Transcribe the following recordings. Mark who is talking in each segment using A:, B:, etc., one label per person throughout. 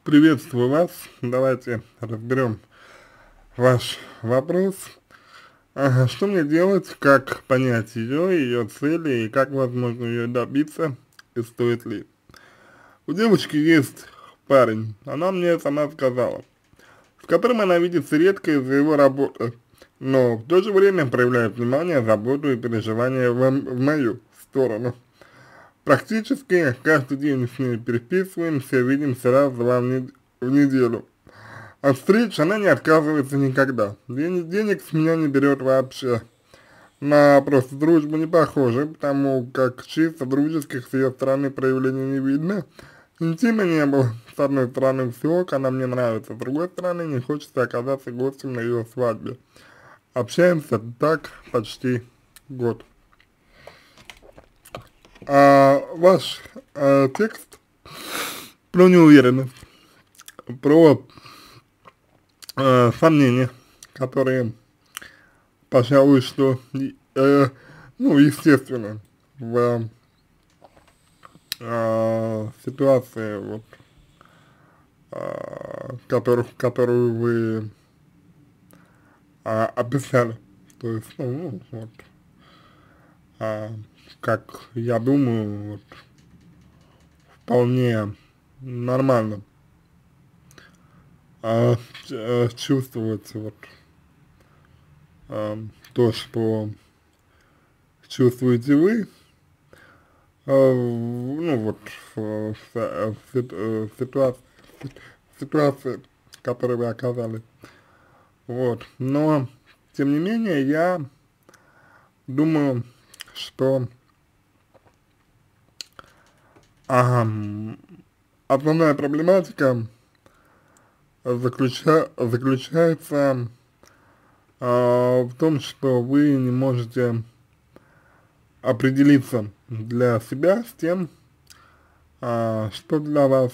A: Приветствую вас. Давайте разберем ваш вопрос. Что мне делать, как понять ее цели и как возможно ее добиться, и стоит ли? У девочки есть парень, она мне сама сказала, с которым она видится редко из-за его работы, но в то же время проявляет внимание, заботу и переживания в мою сторону. Практически каждый день мы с ней переписываемся, видимся раз-два в неделю. От встреч она не отказывается никогда. Денег с меня не берет вообще. На просто дружбу не похоже, потому как чисто дружеских с ее стороны проявлений не видно. Интима не было. С одной стороны все ок, она мне нравится, с другой стороны не хочется оказаться гостем на ее свадьбе. Общаемся так почти год. Ваш текст про неуверенность, про сомнения, которые, пожалуй, что, ну, естественно, в ситуации, вот, которую вы описали. То есть, вот, а, как я думаю, вот, вполне нормально чувствовать вот то, что чувствуете вы, ну вот ситуации, в которой вы оказались. Вот. Но, тем не менее, я думаю, что основная проблематика заключается в том, что вы не можете определиться для себя с тем, что для вас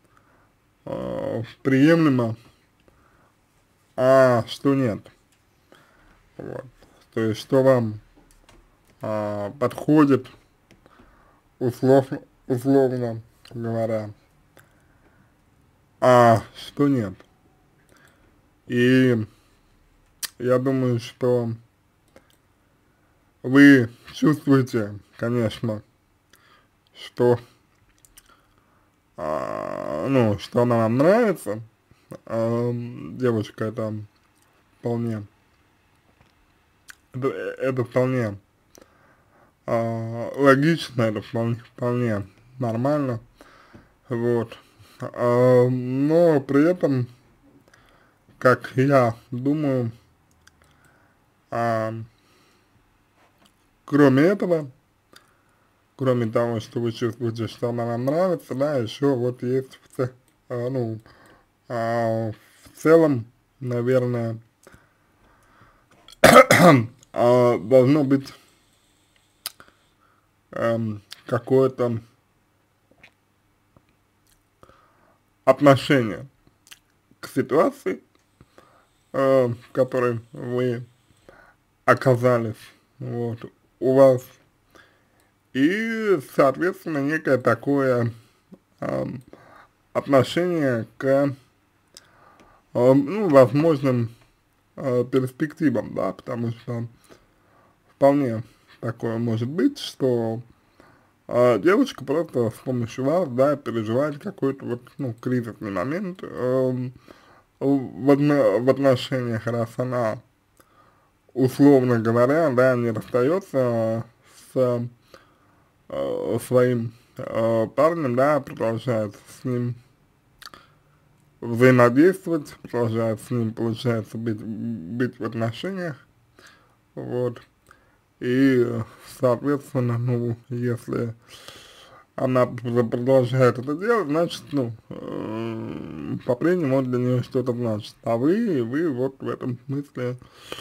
A: приемлемо, а что нет. Вот. То есть, что вам подходит, условно говоря, а что нет. И я думаю, что вы чувствуете, конечно, что, ну, что она вам нравится, девушка, вполне, это вполне логично, это вполне нормально, вот, но при этом, как я думаю, кроме этого, кроме того, что вы чувствуете, что она вам нравится, да, еще вот есть, ну, в целом, наверное, должно быть какое-то отношение к ситуации, в которой вы оказались, вот, у вас, и, соответственно, некое такое отношение к, ну, возможным перспективам, да, потому что вполне такое может быть, что девушка просто с помощью вас, да, переживает какой-то вот, ну, кризисный момент в отношениях, раз она, условно говоря, да, не расстается с своим парнем, да, продолжает с ним взаимодействовать, продолжает с ним, получается, быть в отношениях, вот, и, соответственно, ну, если она продолжает это делать, значит, ну, по-прежнему для нее что-то значит, а вы вот в этом смысле,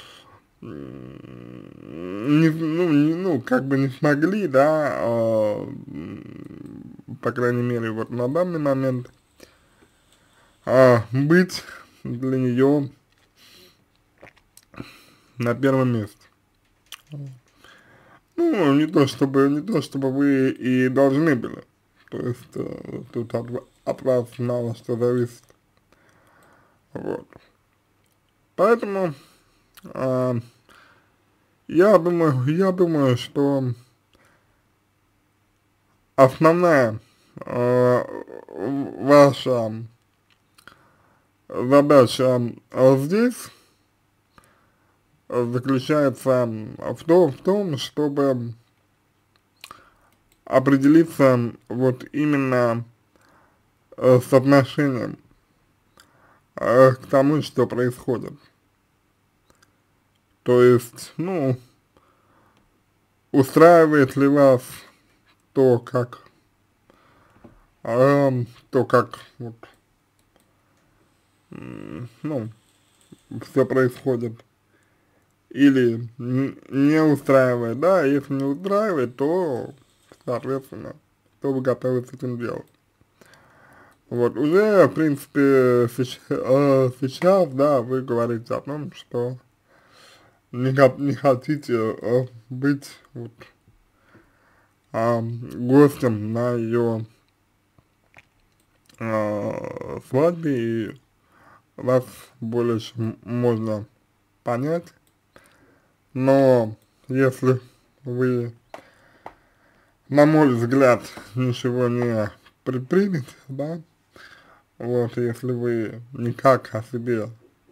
A: ну, как бы не смогли, да, по крайней мере, вот на данный момент, быть для нее на первом месте. Ну, не то чтобы вы и должны были. То есть, тут от вас мало что зависит, вот. Поэтому, а, я думаю, что основная, ваша задача здесь заключается в том, чтобы определиться вот именно с отношением к тому, что происходит. То есть, ну, устраивает ли вас то, как, вот, ну, все происходит, или не устраивает, да, если не устраивает, то, соответственно, что вы готовы с этим делать. Вот, уже, в принципе, сейчас, да, вы говорите о том, что не хотите быть вот, гостем на ее свадьбе, и вас более чем можно понять, но если вы, на мой взгляд, ничего не предпримете, да, вот, если вы никак о себе,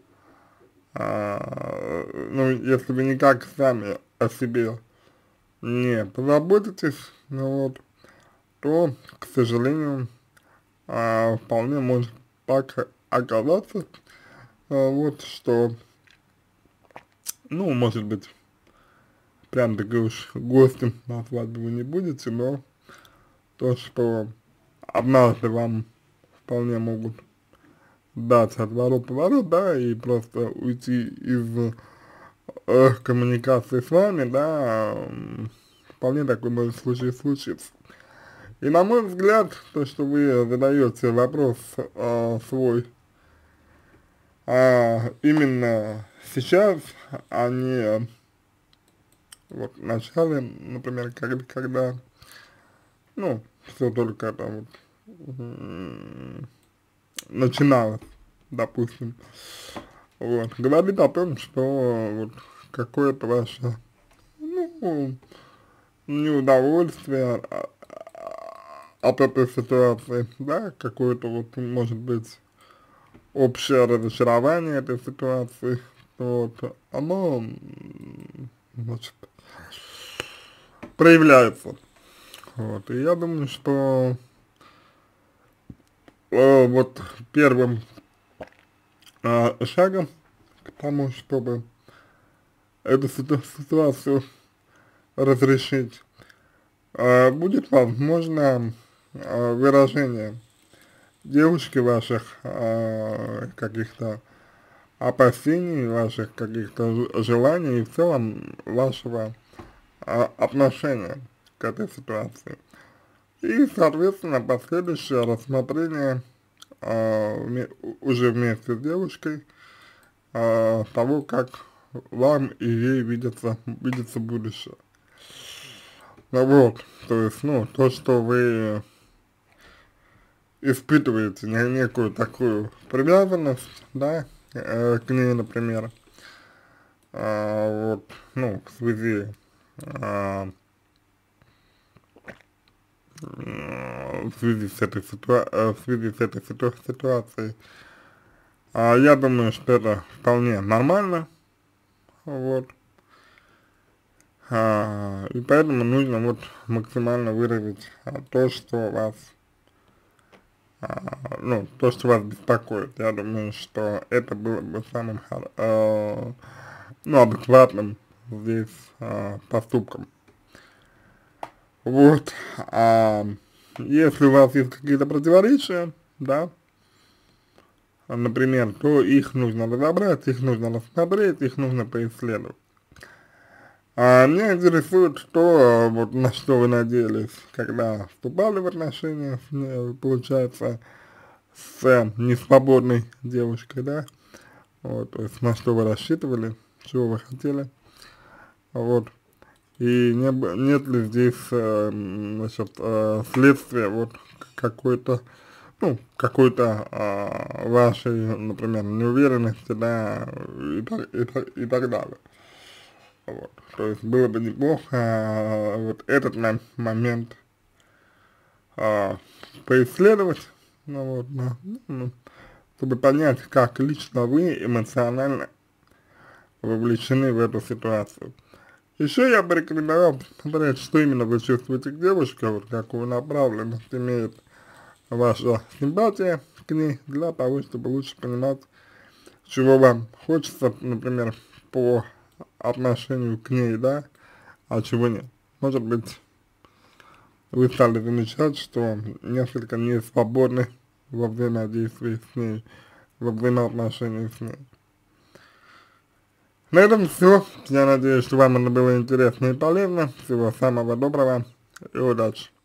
A: ну, если вы никак сами о себе не позаботитесь, ну, вот, то, к сожалению, вполне может так оказаться, вот, что, ну, может быть, прям таки уж гостем на свадьбе вы не будете, но то, что однажды вам вполне могут дать отворот-поворот, да, и просто уйти из коммуникации с вами, да, вполне такой может случай случиться. И на мой взгляд, то, что вы задаете вопрос свой именно сейчас, а не вот в начале, например, когда ну, все только там вот, начиналось, допустим, вот, говорит о том, что вот какое-то ваше, ну, неудовольствие от этой ситуации, да, какое-то вот, может быть, общее разочарование этой ситуации, вот, оно, значит, проявляется, вот, и я думаю, что вот первым шагом к тому, чтобы эту ситуацию разрешить, будет возможно выражение девушки ваших каких-то опасений, ваших каких-то желаний и в целом вашего отношения к этой ситуации. И, соответственно, последующее рассмотрение уже вместе с девушкой того, как вам и ей видится будущее. Ну вот, то есть, ну, то, что вы испытываете некую такую привязанность, да, к ней, например, вот, ну, в связи с этой ситуацией, я думаю, что это вполне нормально, вот, и поэтому нужно вот максимально выразить то, что вас, ну, то, что вас беспокоит. Я думаю, что это было бы самым, ну, адекватным здесь поступком. Вот, если у вас есть какие-то противоречия, да, например, то их нужно разобрать, их нужно рассмотреть, их нужно поисследовать. Меня интересует, что, вот на что вы надеялись, когда вступали в отношения, получается, с несвободной девушкой, да, вот, то есть на что вы рассчитывали, чего вы хотели, вот, и нет ли здесь, значит, следствия вот какой-то ну, какой-то вашей, например, неуверенности, да, и так далее. Вот. То есть было бы неплохо вот этот момент поисследовать, ну, вот, да, ну, чтобы понять, как лично вы эмоционально вовлечены в эту ситуацию. Еще я бы рекомендовал посмотреть, что именно вы чувствуете к девушке, вот какую направленность имеет ваша симпатия к ней, для того, чтобы лучше понимать, чего вам хочется, например, по отношению к ней, да, а чего нет. Может быть, вы стали замечать, что несколько не свободны во взаимодействии с ней, во взаимоотношениях с ней. На этом все. Я надеюсь, что вам это было интересно и полезно. Всего самого доброго и удачи.